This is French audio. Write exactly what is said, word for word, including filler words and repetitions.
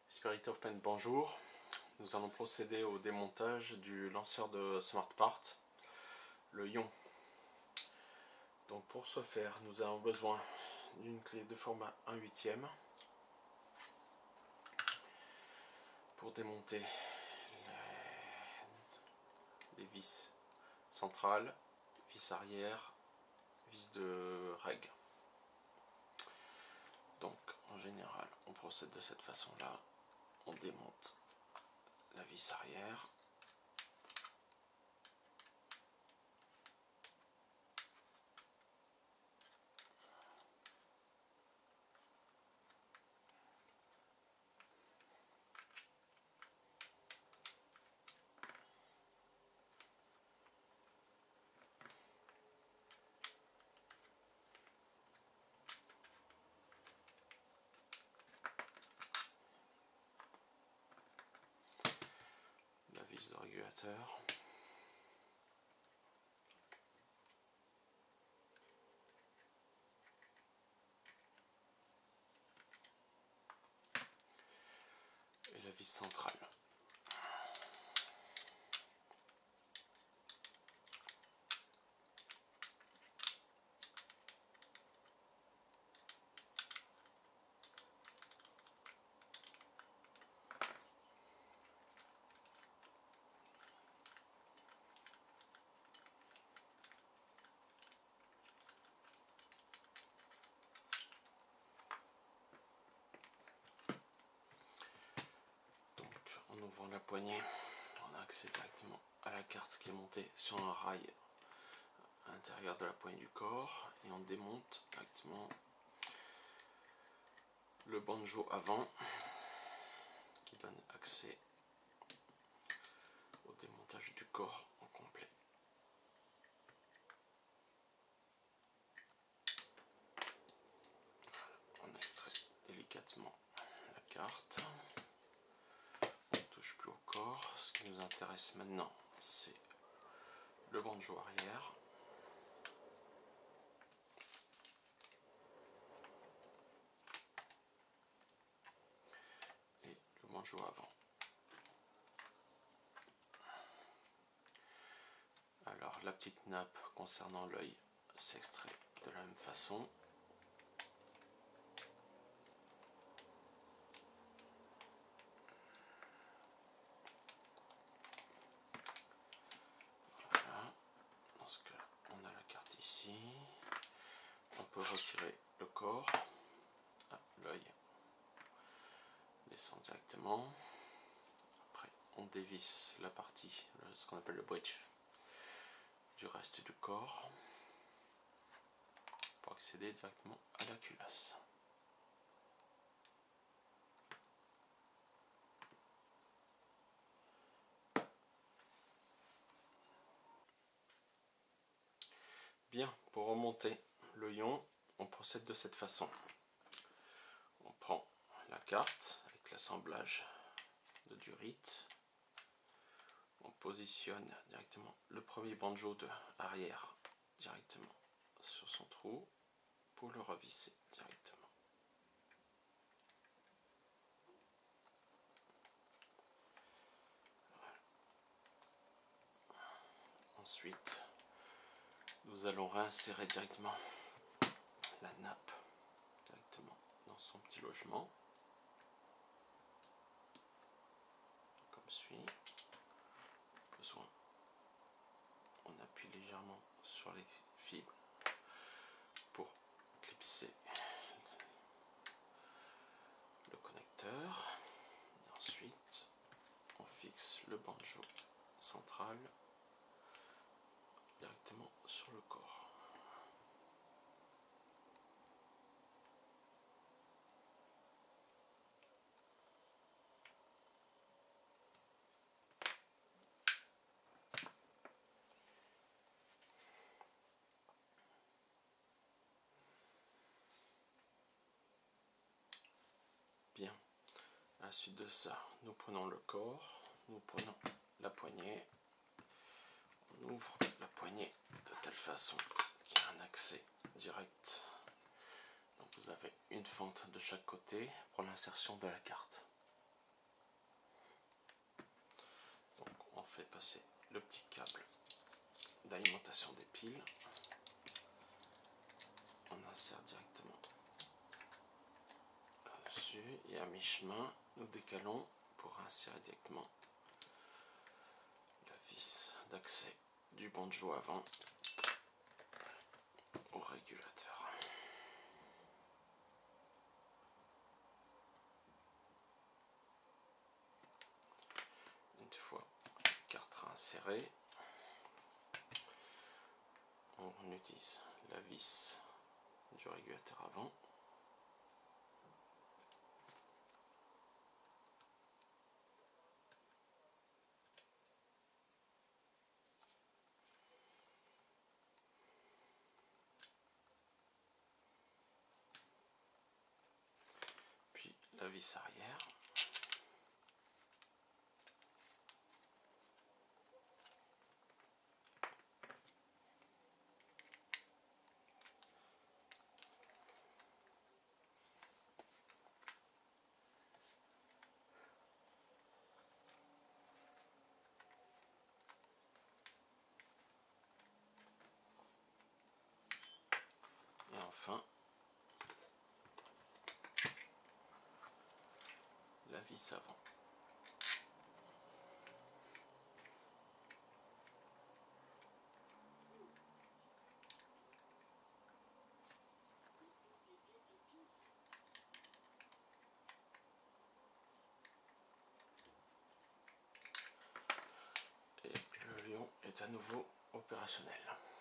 Spirit of Paint, bonjour. Nous allons procéder au démontage du lanceur de SmartPart, le Ion. Donc pour ce faire, nous avons besoin d'une clé de format un huitième pour démonter les, les vis centrales, vis arrière, vis de règle. Donc en général, on procède de cette façon-là. On démonte la vis arrière. La vis de régulateur. Et la vis centrale. En ouvrant la poignée, on a accès directement à la carte qui est montée sur un rail à l'intérieur de la poignée du corps, et on démonte directement le banjo avant qui donne accès au démontage du corps en complet. On extrait délicatement la carte. Touche plus au corps. Ce qui nous intéresse maintenant, c'est le banjo arrière. Et le banjo avant. Alors la petite nappe concernant l'œil s'extrait de la même façon. On a la carte ici, on peut retirer le corps, ah, l'œil descend directement, après on dévisse la partie, ce qu'on appelle le bridge, du reste du corps, pour accéder directement à la culasse. Bien, pour remonter le ion, on procède de cette façon. On prend la carte avec l'assemblage de durite. On positionne directement le premier banjo de arrière directement sur son trou pour le revisser directement. Voilà. Ensuite, nous allons réinsérer directement la nappe directement dans son petit logement, comme suit. Besoin, on appuie légèrement sur les fibres pour clipser le connecteur. Et ensuite, on fixe le banjo central directement sur le corps. Bien, à la suite de ça, nous prenons le corps, nous prenons la poignée, on ouvre la poignée de telle façon qu'il y a un accès direct. Donc vous avez une fente de chaque côté pour l'insertion de la carte. passer le petit câble d'alimentation des piles. On insère directement là-dessus et à mi-chemin, nous décalons pour insérer directement la vis d'accès du banjo avant au régulateur. Une fois la carte insérée, on utilise la vis du régulateur avant. Puis la vis arrière. Et enfin, la vis avant. Et le lion est à nouveau opérationnel.